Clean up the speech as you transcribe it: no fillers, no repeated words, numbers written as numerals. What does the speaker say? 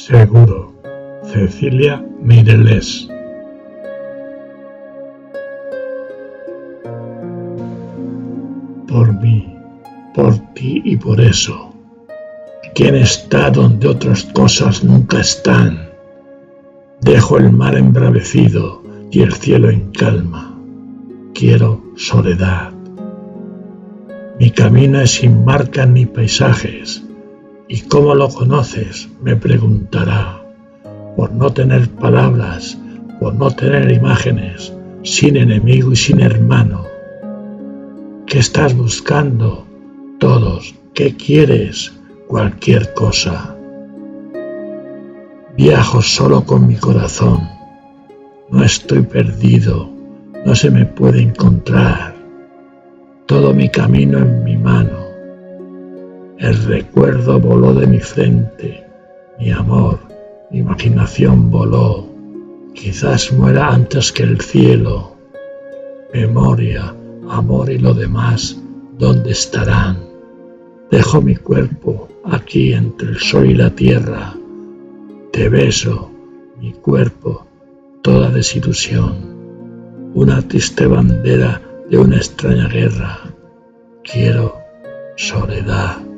Seguro, Cecilia Meirelles. Por mí, por ti y por eso. ¿Quién está donde otras cosas nunca están? Dejo el mar embravecido y el cielo en calma. Quiero soledad. Mi camino es sin marcas ni paisajes. ¿Y cómo lo conoces?, me preguntará. Por no tener palabras, por no tener imágenes, sin enemigo y sin hermano. ¿Qué estás buscando? Todos. ¿Qué quieres? Cualquier cosa. Viajo solo con mi corazón. No estoy perdido, no se me puede encontrar. Todo mi camino en mi mano. El recuerdo voló de mi frente, mi amor, mi imaginación voló. Quizás muera antes que el cielo. Memoria, amor y lo demás, ¿dónde estarán? Dejo mi cuerpo aquí entre el sol y la tierra. Te beso, mi cuerpo, toda desilusión. Una triste bandera de una extraña guerra. Quiero soledad.